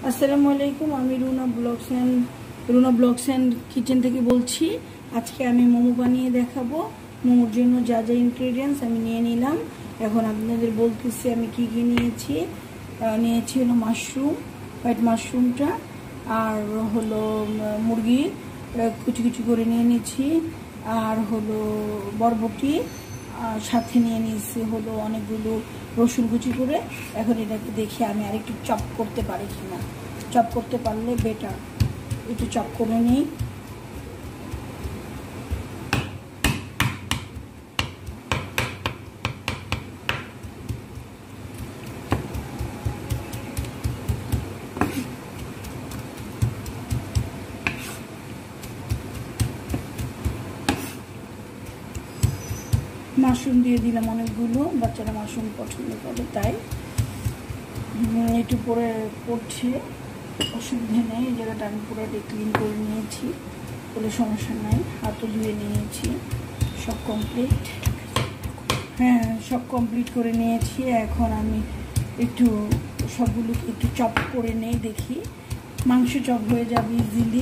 আসসালামু আলাইকুম। আমি রুনা ব্লগস অ্যান্ড কিচেন থেকে বলছি। আজকে আমি মোমো বানিয়ে দেখাবো। মোমোর জন্য যা যা ইনগ্রেডিয়েন্টস আমি নিয়ে নিলাম, এখন আপনাদের বলতেছি আমি কি কি নিয়েছি। নিয়েছি হলো মাশরুম, হোয়াইট মাশরুমটা, আর হলো মুরগি কুচি কুচি করে নিয়ে নিয়েছি, আর হলো বরবটি, সাথে নিয়ে নিয়েছি হলো অনেকগুলো রসুন কুচি করে। এখন এটাকে দেখি আমি আরেকটু চপ করতে পারি কিনা। চপ করতে পারলে বেটার, একটু চপ করে নিই। মাশরুম দিয়ে দিলাম অনেকগুলো, বাচ্চারা মাশরুম পছন্দ করে তাই একটু পরে করছে, অসুবিধা নেই। এই জায়গাটা আমি পুরোটা ক্লিন করে নিয়েছি, কোনো সমস্যা নাই। হাতও ধুয়ে নিয়েছি, সব কমপ্লিট। হ্যাঁ, সব কমপ্লিট করে নিয়েছি। এখন আমি একটু সবগুলোকে একটু চপ করে নেই, দেখি মাংস চপ হয়ে যাবে ইজিলি।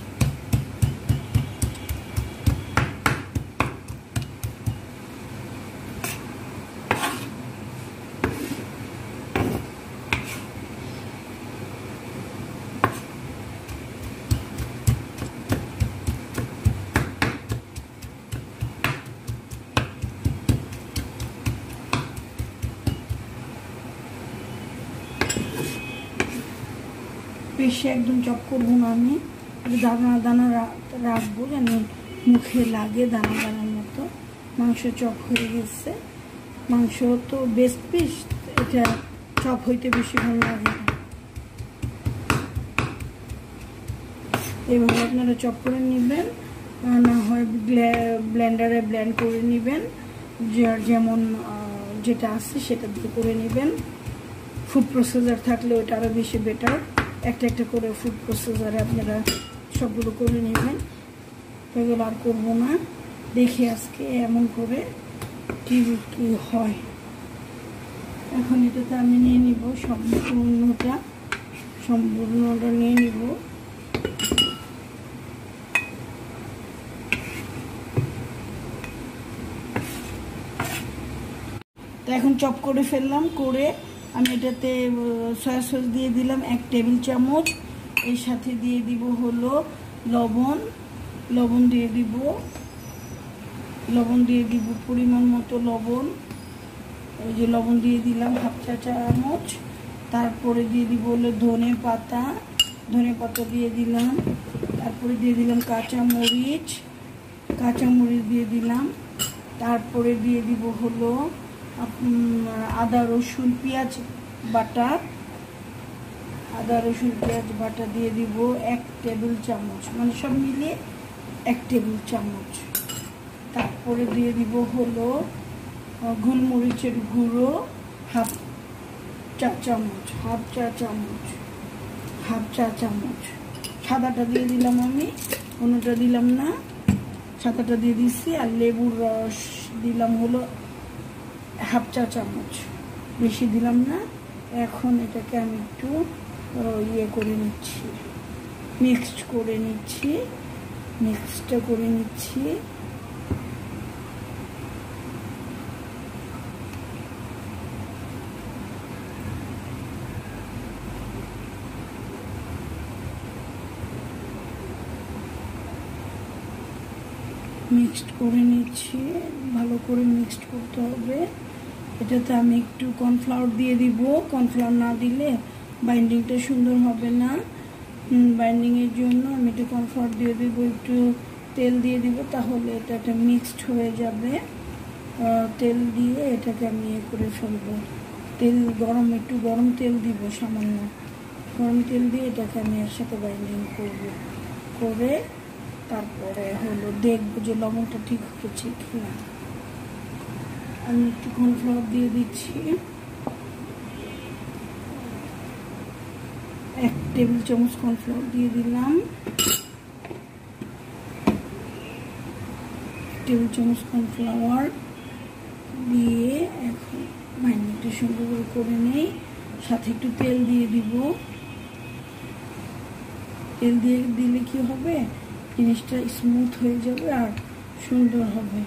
বেশি একদম চপ করবো না, আমি দানা দানা রাখবো যেন মুখে লাগে দানা দানার মতো। মাংস চপ হয়ে গেছে। মাংস তো বেস্ট পিস, এটা চপ হইতে বেশি ভালো লাগে। এভাবে আপনারা চপ করে নেবেন, না হয় ব্লেন্ডারে ব্লেন্ড করে নেবেন, যেমন যেটা আছে সেটা দিয়ে করে নেবেন। ফুড প্রসেসর থাকলে ওটা আরও বেশি বেটার। একটা একটা করে ফুড প্রসেসরে আপনারা সবগুলো করে নেবেন। এগুলো আর করবো না, দেখি আজকে এমন করে কি হয়। এখন এটাতে আমি নিয়ে নিব সম্পূর্ণটা নিয়ে নিব। তো এখন চপ করে ফেললাম, করে আমি এটাতে সয়া সস দিয়ে দিলাম 1 টেবিল চামচ। এর সাথে দিয়ে দিব হলো লবণ দিয়ে দিব পরিমাণ মতো লবণ। এই যে লবণ দিয়ে দিলাম 1/2 চা চামচ। তারপরে দিয়ে দিব হলো ধনে পাতা দিয়ে দিলাম। তারপরে দিয়ে দিলাম কাঁচা মরিচ দিয়ে দিলাম। তারপরে দিয়ে দিব হলো আদা রসুন পেঁয়াজ বাটা দিয়ে দিব 1 টেবিল চামচ, মানে সব মিলিয়ে 1 টেবিল চামচ। তারপরে দিয়ে দিব হলো গোলমরিচের গুঁড়ো 1/2 চা চামচ। সাদাটা দিয়ে দিলাম, আমি অন্যটা দিলাম না, সাদাটা দিয়ে দিচ্ছি। আর লেবুর রস দিলাম হলো 1/2 চা চামচ, বেশি দিলাম না। এখন এটাকে আমি একটু মিক্সড করে নিচ্ছি। মিক্সড করে নিচ্ছি। ভালো করে মিক্সড করতে হবে। এটাতে আমি একটু কর্নফ্লাওয়ার দিয়ে দিব। কর্নফ্লাওয়ার না দিলে বাইন্ডিংটা সুন্দর হবে না। বাইন্ডিংয়ের জন্য আমি একটু কর্নফ্লাওয়ার দিয়ে দিব, একটু তেল দিয়ে দিব, তাহলে এটা একটা মিক্সড হয়ে যাবে। তেল দিয়ে এটাকে আমি করে ফেলবো। একটু গরম তেল দিব, সামান্য গরম তেল দিয়ে এটাকে আমি এর সাথে বাইন্ডিং করে তারপরে হলো দেখবো যে লবণটা ঠিক হচ্ছে কিনা। আমি একটু কর্নফ্লাওয়ার দিয়ে দিচ্ছি, 1 টেবিল চামচ কর্নফ্লাওয়ার দিয়ে দিলাম। 1 টেবিল চামচ কর্নফ্লাওয়ার দিয়ে এখন বাইন্ডিংটা সুন্দর করে নেই। সাথে একটু তেল দিয়ে দিব। তেল দিয়ে দিলে কি হবে, জিনিসটা স্মুথ হয়ে যাবে আর সুন্দর হবে।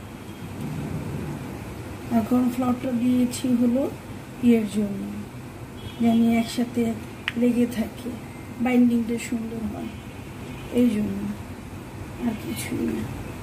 আর কর্নফ্লাওয়ারটা দিয়েছি হলো ইয়ের জন্য, যেন একসাথে লেগে থাকে, বাইন্ডিংটা সুন্দর হয়, এই জন্য, আর কিছুই না।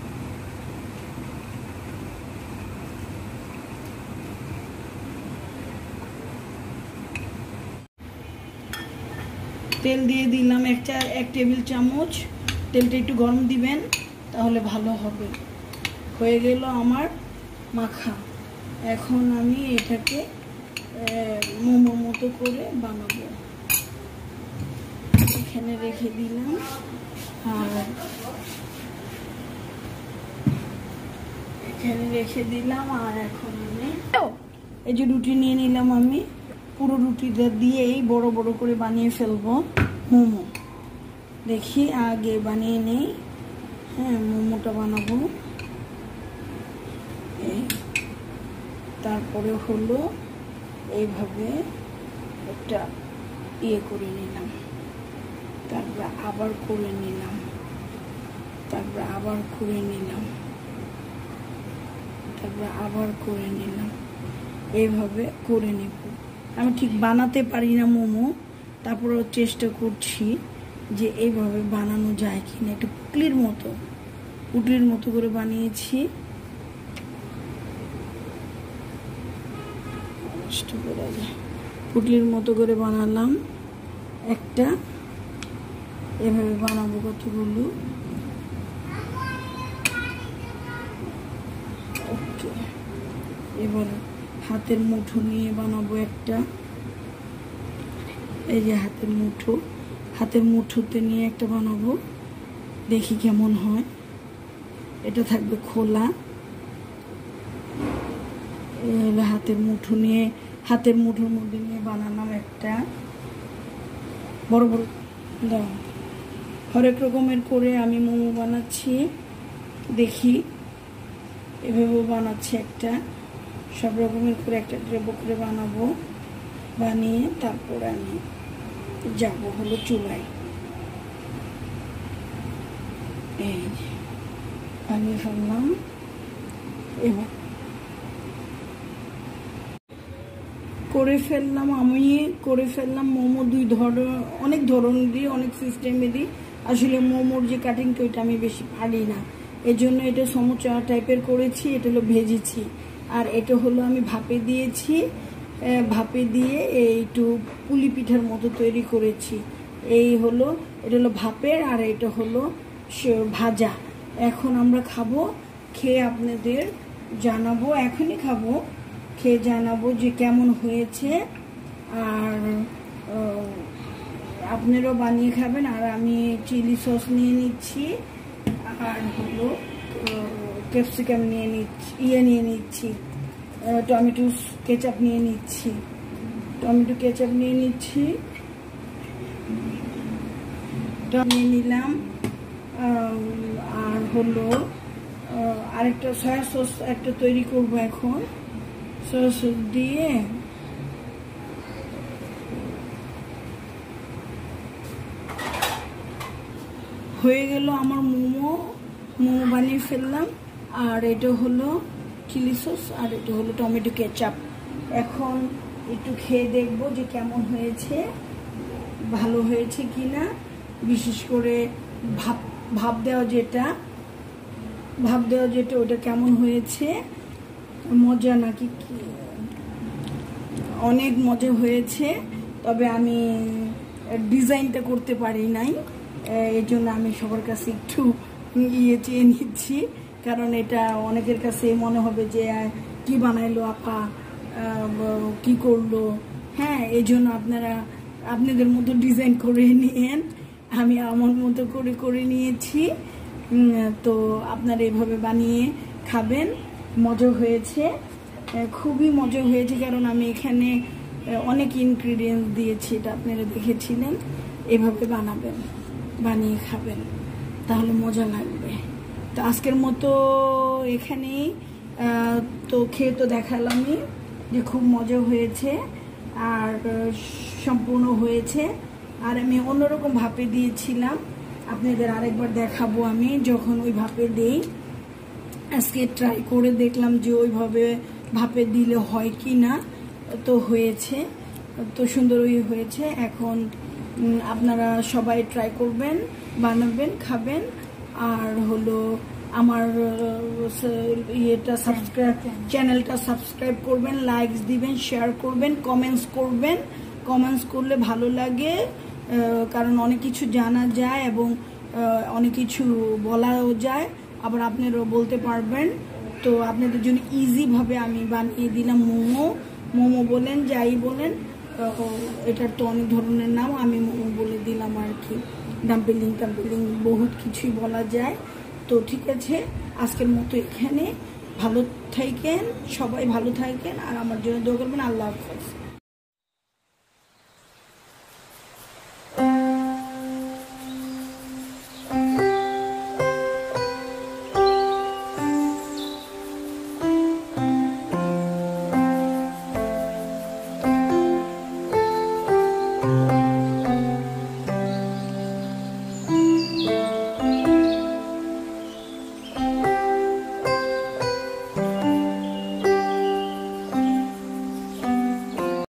তেল দিয়ে দিলাম এক টেবিল চামচ। তেলটা একটু গরম দিবেন, তাহলে ভালো হবে। হয়ে গেল আমার মাখা। এখন আমি এটাকে মোমোর মতো করে বানাবো। এখানে রেখে দিলাম। আর এখানে রেখে দিলাম। আর এখন আমি এই যে রুটি নিয়ে নিলাম, আমি পুরো রুটিটা দিয়েই বড় বড় করে বানিয়ে ফেলবো মোমো। দেখি আগে বানিয়ে নেই। হ্যাঁ, মোমোটা বানাবো। তারপরে হলো এইভাবে একটা ইয়ে করে নিলাম, তারপরে আবার করে নিলাম, তারপরে আবার করে নিলাম, তারপরে আবার করে নিলাম, এইভাবে করে নেব। আমি ঠিক বানাতে পারি না মোমো, তারপরেও চেষ্টা করছি যে এইভাবে বানানো যায় কিনা। একটু পুটলির মতো করে বানিয়েছি। পুটলির মতো করে বানালাম একটা। এভাবে বানাবো কতগুলো। ওকে, এবার হাতের মুঠো নিয়ে বানাবো একটা। এই যে হাতের মুঠোতে নিয়ে একটা বানাবো, দেখি কেমন হয়। এটা থাকবে খোলা। হাতের মুঠোর মধ্যে নিয়ে বানালাম একটা বড় বড়। হরেক রকমের করে আমি মোমো বানাচ্ছি, দেখি এভাবেও বানাচ্ছি একটা। সব রকমের করে একটা ড্রেবো করে বানাবো। বানিয়ে তারপরে আমি যাব হলো চুলায়। এই বানিয়ে ফেললাম। এবার করে ফেললাম মোমো অনেক ধরনের দিই, অনেক সিস্টেমে দিই। আসলে মোমোর যে কাটিংটা ওইটা আমি বেশি পারি না, এই জন্য এটা সমোচা টাইপের করেছি। এটা হলো ভেজেছি। আর এটা হলো আমি ভাপে দিয়েছি। ভাপে দিয়ে একটু পুলি পিঠার মতো তৈরি করেছি। এটা হলো ভাপের, আর এটা হলো ভাজা। এখন আমরা খাবো, খেয়ে আপনাদের জানাবো। এখনই খাবো, খেয়ে জানাবো যে কেমন হয়েছে। আর আপনারাও বানিয়ে খাবেন। আর আমি চিলি সস নিয়ে নিচ্ছি, আর হলো ক্যাপসিকাম নিয়ে নিচ্ছি, টমেটো কেচাপ নিয়ে নিচ্ছি, নিয়ে নিলাম। আর হলো আরেকটা সয়া সস একটা তৈরি করব এখন। সয়া সস দিয়ে হয়ে গেল আমার মোমো বানিয়ে ফেললাম। আর এটা হলো চিলি সস, আর এটা হলো টমেটো কেচাপ। এখন একটু খেয়ে দেখবো যে কেমন হয়েছে, ভালো হয়েছে কিনা। বিশেষ করে ভাপ দেওয়া যেটা ওটা কেমন হয়েছে, মজা নাকি অনেক মজা হয়েছে। তবে আমি ডিজাইনটা করতে পারি নাই, এই জন্য আমি সবার কাছে একটু চেয়ে নিচ্ছি। কারণ এটা অনেকের কাছে মনে হবে যে কি বানাইলো আপা, কি করলো। হ্যাঁ, এই জন্য আপনাদের মতো ডিজাইন করে নিয়েন। আমি আমার মতো করে নিয়েছি। তো আপনারা এইভাবে বানিয়ে খাবেন। মজা হয়েছে, খুবই মজা হয়েছে। কারণ আমি এখানে অনেক ইনগ্রিডিয়েন্টস দিয়েছি, এটা আপনারা দেখেছিলেন। এভাবে বানিয়ে খাবেন, তাহলে মজা লাগবে। তো আজকের মতো এখানেই। তো খেয়ে তো দেখালামই যে খুব মজা হয়েছে আর সম্পূর্ণ হয়েছে। আর আমি অন্যরকম ভাপে দিয়েছিলাম, আপনাদের আরেকবার দেখাবো আমি যখন ওই ভাপে দেই। আজকে ট্রাই করে দেখলাম যে ওইভাবে ভাপে দিলে হয় কি না, তো হয়েছে, তো সুন্দরই হয়েছে। এখন আপনারা সবাই ট্রাই করবেন, বানাবেন, খাবেন। আর হলো আমার চ্যানেলটা সাবস্ক্রাইব করবেন, লাইকস দিবেন, শেয়ার করবেন, কমেন্টস করবেন। কমেন্টস করলে ভালো লাগে, কারণ অনেক কিছু জানা যায় এবং অনেক কিছু বলাও যায়, আবার আপনারাও বলতে পারবেন। তো আপনাদের জন্য ইজিভাবে আমি বানিয়ে দিলাম মোমো বলেন, যাই বলেন, এটার তো অনেক ধরনের নাম, আমি মোমো বলে দিলাম আর কি। ডাম্পলিং বহুত কিছুই বলা যায়। তো ঠিক আছে, আজকের মতো এখানে। ভালো থাকেন, সবাই ভালো থাকেন, আর আমার জন্য দোয়া করবেন। আল্লাহ হাফেজ।